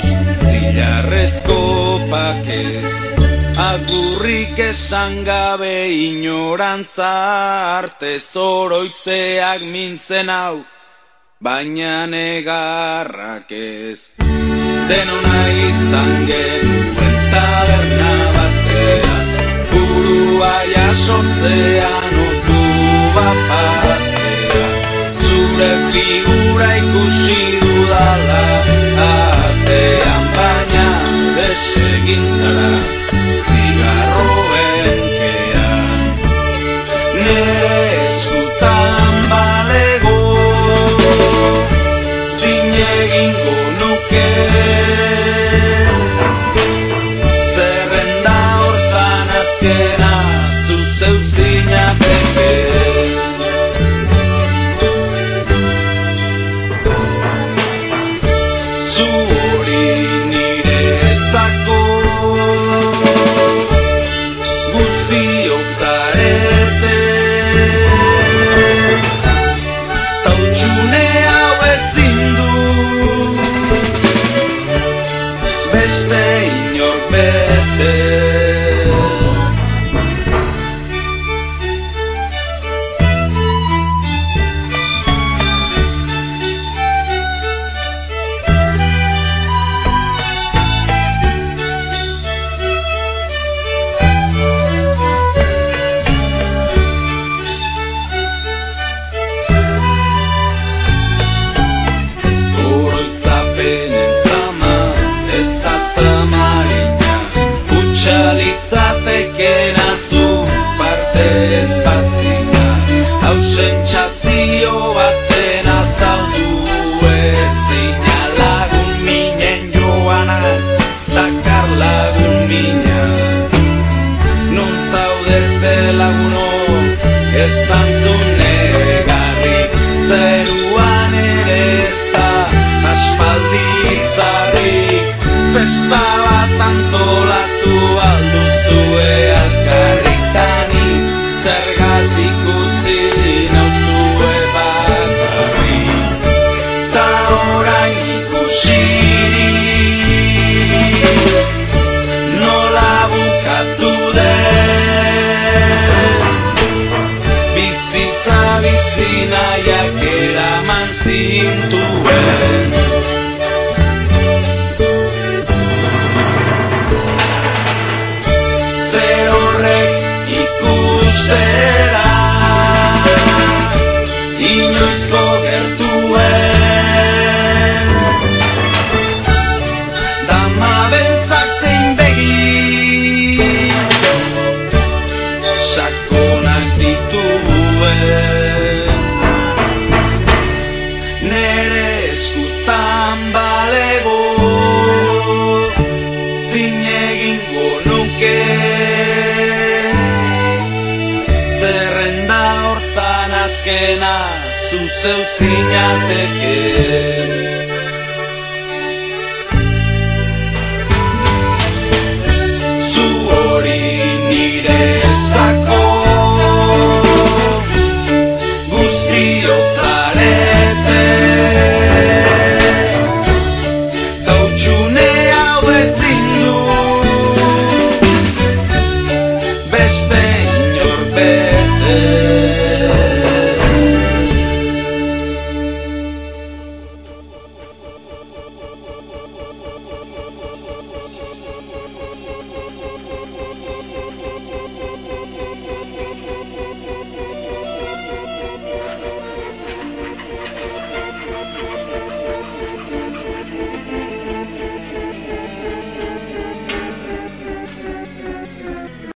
zilarrezko pakez, agurrik esan gabe inorantza arte zoroitzeak mintzen hau, baina negarrak ez. Denona izan genuen taberna batean, burua jasotzean otu bat batean, zure figura ikusi dudala atean, baina desegin zara zigarroen kean. Nere eskutan balego, zine egingo nuke, zerrenda hortan azkena zuzeu zinateke. Zu hori niretzako guztiok zarete, ta utxune hau ezin du beste inor bete. Oroitzapenen zama ez da zamarina, utxalitzatekena zu parte ez bazina, ausentzazio baten azaldu ezina, lagun minen joana, dakar lagun mina. Non zaudete laguno, ez dantzun negarri, zeruan ere ez da aspaldi zarrik, festa bat antolatu alduzue alkarritani, zergatik utzi nauzue bakarrik, ta orain ikusirik nola bukatu den, bizitza bizinaiak eraman zintuen. Zer horrek ikustera inoizko gertuen, dama beltzak zein begi sakonak dituen. Nere eskutan balego, zine egingo nuke, zerrenda hortan azkena zuzeu zinateke.